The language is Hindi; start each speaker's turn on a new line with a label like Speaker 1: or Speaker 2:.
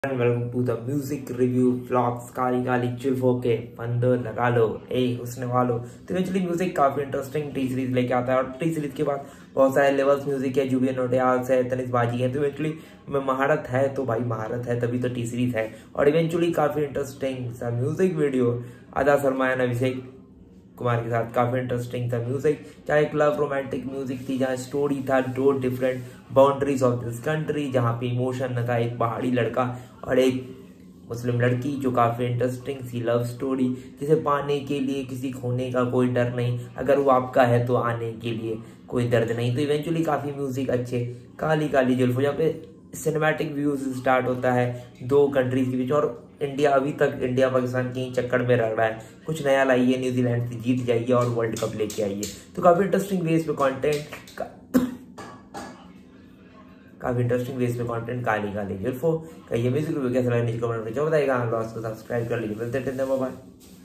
Speaker 1: Welcome to the music review vlogs. काली काली चुल्फों के बंदो लगा लो उसने वालो। तो इवेंचुअली म्यूजिक काफी इंटरेस्टिंग टी सीरीज लेके आता है और टी सीरीज के बाद बहुत सारे लेवल्स म्यूजिक है, जुबियन नौटियाल है, तनिष्क बाजी है। तो इवेंचुअली में महारत है तो भाई महारत है तभी तो टी सीरीज है। और इवेंचुअली काफी इंटरेस्टिंग सा म्यूजिक वीडियो आदा सरमायन अभिषेक कुमार के साथ काफी इंटरेस्टिंग था म्यूजिक। चाहे एक लव रोमांटिक म्यूजिक थी जहाँ स्टोरी था दो different boundaries of this country, जहाँ पे इमोशन था एक पहाड़ी लड़का और एक मुस्लिम लड़की, जो काफी इंटरेस्टिंग सी लव स्टोरी जिसे पाने के लिए किसी खोने का कोई डर नहीं, अगर वो आपका है तो आने के लिए कोई दर्द नहीं। तो इवेंचुअली काफी म्यूजिक अच्छे। काली काली जुल्फों जहाँ पे सिनेमैटिक व्यूज स्टार्ट होता है दो कंट्रीज के बीच, और इंडिया अभी तक इंडिया पाकिस्तान की चक्कर में रह रहा है, कुछ नया लाइए, न्यूजीलैंड से जीत जाइए और वर्ल्ड कप लेके आइए। तो काफी इंटरेस्टिंग वेज पे कंटेंट काली काली जुल्फों का ये म्यूजिक कैसा लगा नीचे कमेंट में बताइएगा। सब्सक्राइब कर लीजिए।